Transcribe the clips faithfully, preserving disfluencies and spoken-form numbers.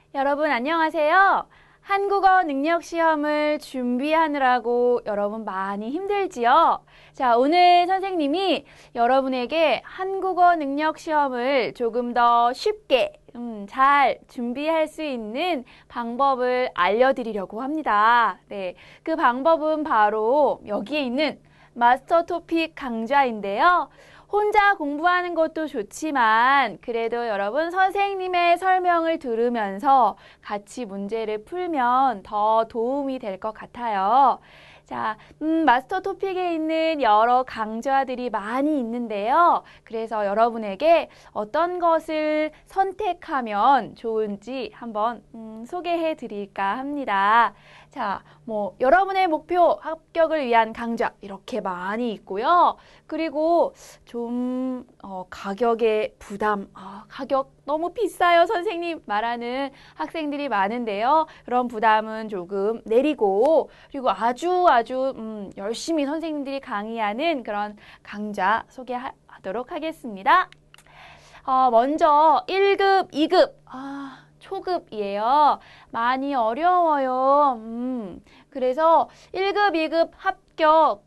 여러분 안녕하세요. 한국어 능력 시험을 준비하느라고 여러분 많이 힘들지요? 자, 오늘 선생님이 여러분에게 한국어 능력 시험을 조금 더 쉽게 음, 잘 준비할 수 있는 방법을 알려드리려고 합니다. 네, 그 방법은 바로 여기에 있는 마스터 토픽 강좌인데요. 혼자 공부하는 것도 좋지만 그래도 여러분 선생님의 설명을 들으면서 같이 문제를 풀면 더 도움이 될 것 같아요. 자, 음, 마스터 토픽에 있는 여러 강좌들이 많이 있는데요. 그래서 여러분에게 어떤 것을 선택하면 좋은지 한번 음, 소개해 드릴까 합니다. 자, 뭐 여러분의 목표 합격을 위한 강좌 이렇게 많이 있고요. 그리고 좀 어, 가격의 부담, 아, 가격 너무 비싸요 선생님 말하는 학생들이 많은데요. 그런 부담은 조금 내리고 그리고 아주 아주 음, 열심히 선생님들이 강의하는 그런 강좌 소개하도록 하겠습니다. 어, 먼저 일 급, 이 급 아, 초급이에요. 많이 어려워요. 음, 그래서 일 급, 이 급 합격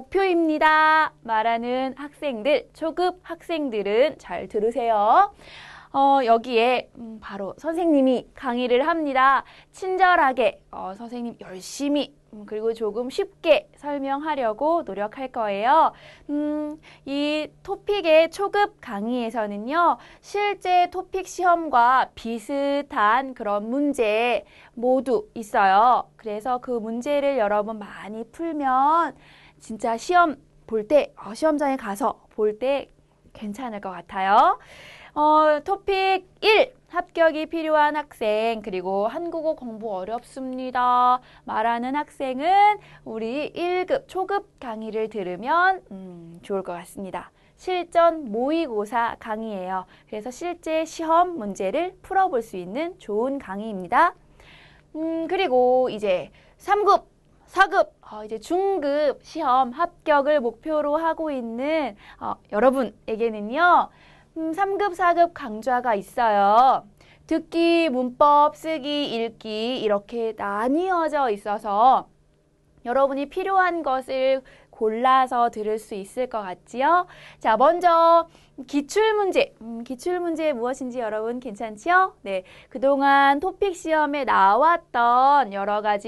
목표입니다. 말하는 학생들, 초급 학생들은 잘 들으세요. 어, 여기에 음, 바로 선생님이 강의를 합니다. 친절하게 어, 선생님 열심히 음, 그리고 조금 쉽게 설명하려고 노력할 거예요. 음, 이 토픽의 초급 강의에서는요. 실제 토픽 시험과 비슷한 그런 문제 모두 있어요. 그래서 그 문제를 여러분 많이 풀면 진짜 시험 볼 때, 어, 시험장에 가서 볼 때 괜찮을 것 같아요. 어, 토픽 일, 합격이 필요한 학생, 그리고 한국어 공부 어렵습니다. 말하는 학생은 우리 일 급, 초급 강의를 들으면 음, 좋을 것 같습니다. 실전 모의고사 강의예요. 그래서 실제 시험 문제를 풀어볼 수 있는 좋은 강의입니다. 음, 그리고 이제 삼 급, 사 급, 어, 이제 중급 시험 합격을 목표로 하고 있는 어, 여러분에게는요. 음, 삼 급, 사 급 강좌가 있어요. 듣기, 문법, 쓰기, 읽기 이렇게 나뉘어져 있어서 여러분이 필요한 것을 골라서 들을 수 있을 것 같지요? 자, 먼저 기출문제. 음, 기출문제 무엇인지 여러분 괜찮지요? 네, 그동안 토픽 시험에 나왔던 여러 가지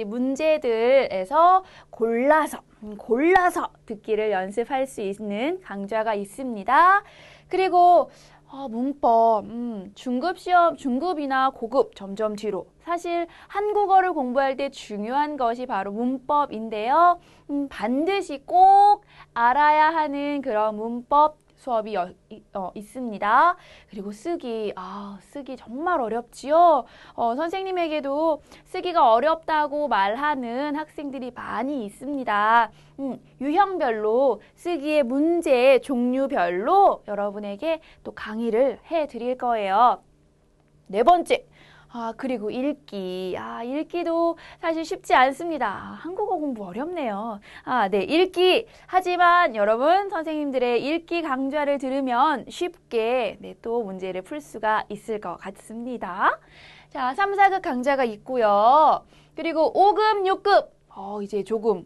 문제들에서 골라서, 음, 골라서 듣기를 연습할 수 있는 강좌가 있습니다. 그리고 어, 문법, 음, 중급 시험, 중급이나 고급 점점 뒤로. 사실 한국어를 공부할 때 중요한 것이 바로 문법인데요. 음, 반드시 꼭 알아야 하는 그런 문법 수업이 여, 어, 있습니다. 그리고 쓰기, 아, 쓰기 정말 어렵지요. 어, 선생님에게도 쓰기가 어렵다고 말하는 학생들이 많이 있습니다. 음, 유형별로 쓰기의 문제 종류별로 여러분에게 또 강의를 해드릴 거예요. 네 번째. 아, 그리고 읽기. 아, 읽기도 사실 쉽지 않습니다. 아, 한국어 공부 어렵네요. 아, 네, 읽기. 하지만 여러분, 선생님들의 읽기 강좌를 들으면 쉽게 네, 또 문제를 풀 수가 있을 것 같습니다. 자, 삼, 사 급 강좌가 있고요. 그리고 오 급, 육 급. 어, 이제 조금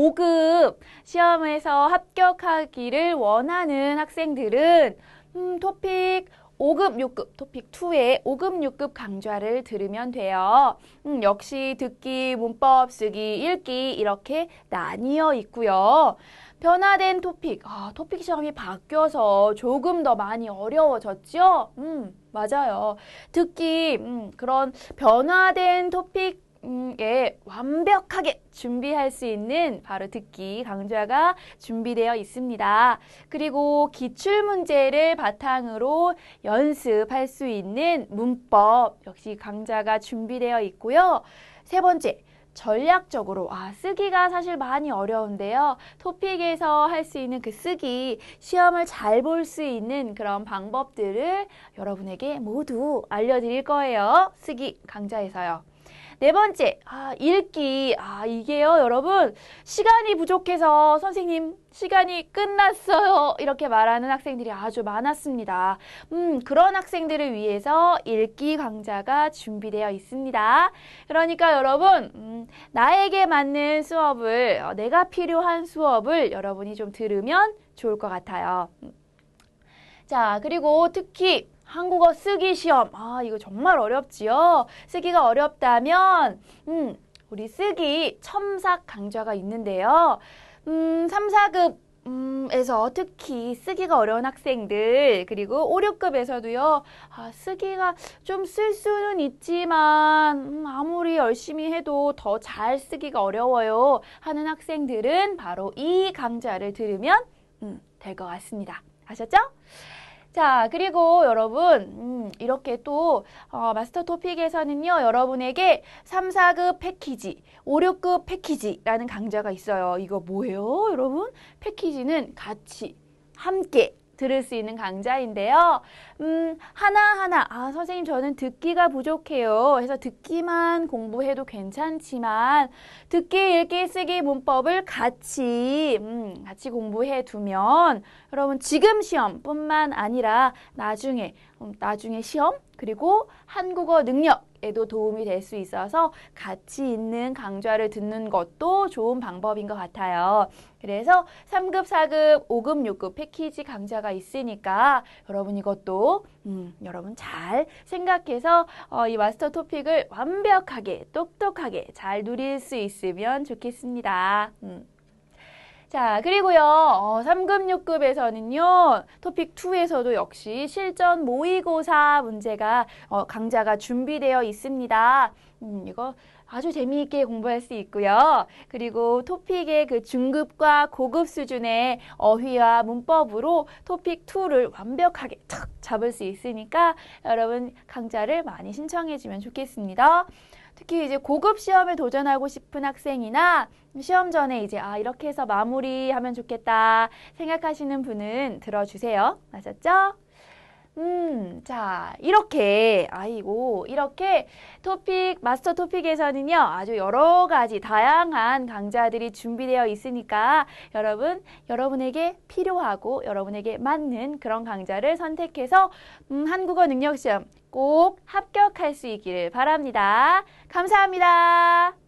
고급 시험에서 합격하기를 원하는 학생들은 음, 토픽 오 급, 육 급, 토픽 이의 오 급, 육 급 강좌를 들으면 돼요. 음, 역시 듣기, 문법, 쓰기, 읽기 이렇게 나뉘어 있고요. 변화된 토픽, 아, 토픽 시험이 바뀌어서 조금 더 많이 어려워졌죠? 음, 맞아요. 듣기, 음, 그런 변화된 토픽 에 완벽하게 준비할 수 있는 바로 듣기 강좌가 준비되어 있습니다. 그리고 기출문제를 바탕으로 연습할 수 있는 문법 역시 강좌가 준비되어 있고요. 세 번째, 전략적으로 아 쓰기가 사실 많이 어려운데요. 토픽에서 할 수 있는 그 쓰기, 시험을 잘 볼 수 있는 그런 방법들을 여러분에게 모두 알려드릴 거예요. 쓰기 강좌에서요. 네 번째, 아, 읽기. 아, 이게요, 여러분. 시간이 부족해서 선생님, 시간이 끝났어요. 이렇게 말하는 학생들이 아주 많았습니다. 음, 그런 학생들을 위해서 읽기 강좌가 준비되어 있습니다. 그러니까 여러분, 음, 나에게 맞는 수업을, 어, 내가 필요한 수업을 여러분이 좀 들으면 좋을 것 같아요. 자, 그리고 특히 한국어 쓰기 시험. 아, 이거 정말 어렵지요? 쓰기가 어렵다면, 음, 우리 쓰기 첨삭 강좌가 있는데요. 음, 삼, 사급, 음, 에서 특히 쓰기가 어려운 학생들, 그리고 오, 육급에서도요, 아, 쓰기가 좀 쓸 수는 있지만, 음, 아무리 열심히 해도 더 잘 쓰기가 어려워요 하는 학생들은 바로 이 강좌를 들으면, 음, 될 것 같습니다. 아셨죠? 자, 그리고 여러분, 음, 이렇게 또 어, 마스터 토픽에서는요, 여러분에게 삼, 사급 패키지, 오, 육급 패키지라는 강좌가 있어요. 이거 뭐예요, 여러분? 패키지는 같이, 함께 들을 수 있는 강좌인데요. 음, 하나하나, 아, 선생님 저는 듣기가 부족해요. 해서 듣기만 공부해도 괜찮지만 듣기, 읽기, 쓰기 문법을 같이, 음, 같이 공부해 두면 여러분 지금 시험뿐만 아니라 나중에, 음, 나중에 시험, 그리고 한국어 능력에도 도움이 될 수 있어서 같이 있는 강좌를 듣는 것도 좋은 방법인 것 같아요. 그래서 삼 급, 사 급, 오 급, 육 급 패키지 강좌가 있으니까 여러분 이것도 음, 여러분 잘 생각해서 어, 이 마스터 토픽을 완벽하게 똑똑하게 잘 누릴 수 있으면 좋겠습니다. 음. 자, 그리고요, 어, 삼 급, 육 급에서는요, 토픽 이에서도 역시 실전 모의고사 문제가, 어, 강좌가 준비되어 있습니다. 음, 이거 아주 재미있게 공부할 수 있고요. 그리고 토픽의 그 중급과 고급 수준의 어휘와 문법으로 토픽 이를 완벽하게 탁 잡을 수 있으니까 여러분 강좌를 많이 신청해주면 좋겠습니다. 특히 이제 고급 시험에 도전하고 싶은 학생이나 시험 전에 이제 아 이렇게 해서 마무리하면 좋겠다 생각하시는 분은 들어주세요. 아셨죠? 음, 자, 이렇게, 아이고, 이렇게 토픽, 마스터 토픽에서는요, 아주 여러 가지 다양한 강좌들이 준비되어 있으니까 여러분, 여러분에게 필요하고 여러분에게 맞는 그런 강좌를 선택해서 음, 한국어 능력시험 꼭 합격할 수 있기를 바랍니다. 감사합니다.